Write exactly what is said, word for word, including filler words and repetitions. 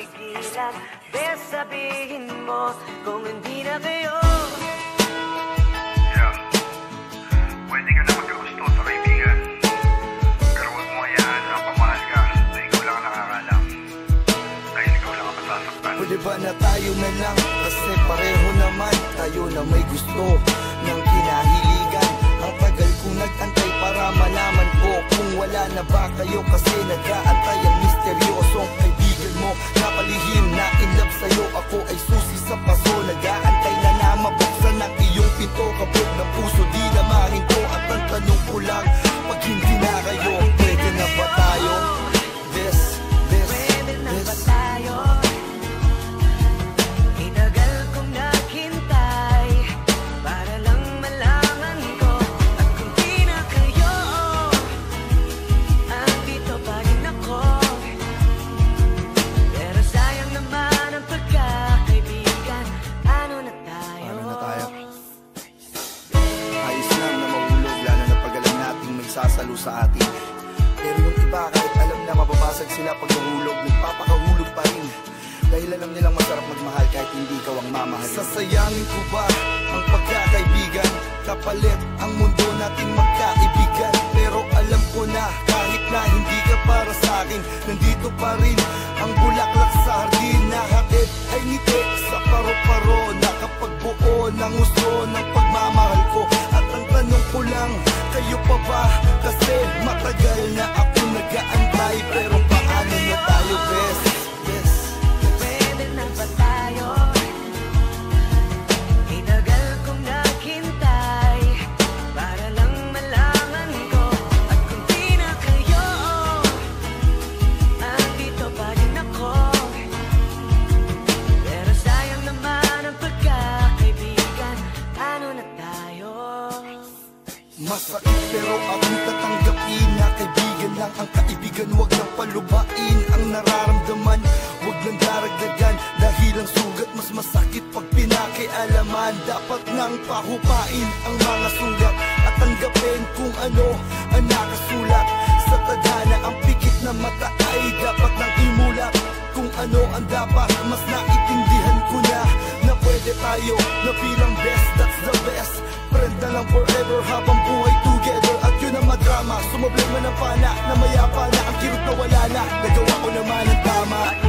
mapigilan. Bes, sabihin mo kung hindi na kayo. Yeah, pwede ka na magkagusto sa kaibigan, pero huwag mo hayaan na pamahal ka na ikaw lang ang nakakalam, kaya ikaw lang ang masasaktan. Pwede ba na tayo na lang, kasi pareho naman tayo na may gusto ng kinahiligan. Ang tagal kong nag-antay para malaman ko kung wala na ba kayo, kasi nag-aantay ang misteryosong kaibigan mo. Napalihim na in love sa'yo, ako ay susi sa paso. Nag-aantay na na mabuksan ang iyong pinto. Kabog ng puso, di na mahinto. At ang tanong ko lang, pag hindi na kayo, pwede na ba tayo? This, this, Pwede na ba this tayo? Itagal kong naghintay para lang malaman ko. At kung di na kayo, andito pa rin ako. Pero sayang naman ang pagkakaibigan. Ano na tayo? Ano na tayo? Ayos lang na mahulog, lalo na pag alam nating may sasalo sa atin. Pero yung iba, kahit alam na mababasag sila pag nahulog, nagpapakahulog pa rin. Dahil alam nilang masarap magmahal kahit hindi ikaw ang mamahal. Sasayangin ko ba ang pagkakaibigan? Kapalit ang mundo natin magkaibigan. Pero alam ko na kahit na hindi ka para sa akin, nandito pa rin ang bulaklak sa hardin. Nahatid ay ngiti sa paro-paro, nakapagbuo ng gusto ng pagmamahal ko. At ang tanong ko lang, kayo pa ba? Kasi matagal na ako nag-aantay. Pero paano na tayo, best? Yes. Pwede na ba tayo? Itagal kong naghintay para lang malaman ko. At kung di na kayo, andito pa rin ako. Pero sayang naman ang pagkakaibigan. Ano na tayo? Masakit pero akong tatanggapin na kaibigan lang ang kaibigan. Huwag nang palubain ang nararamdaman, huwag nang daragdagan. Dahil ang sugat mas masakit pag pinakialaman. Dapat nang pahupain ang mga sugat at tanggapin kung ano ang nakasulat sa tadhana. Ang pikit na mata ay dapat nang imulat. Kung ano ang dapat, mas naitindihan ko na na pwede tayo na bilang best, that's the best. Friend na lang forever habang buhay together. At yun ang madrama, sumablay man ang pana na mayapa na ang kirot na wala na. Nagawa ko naman ang tama.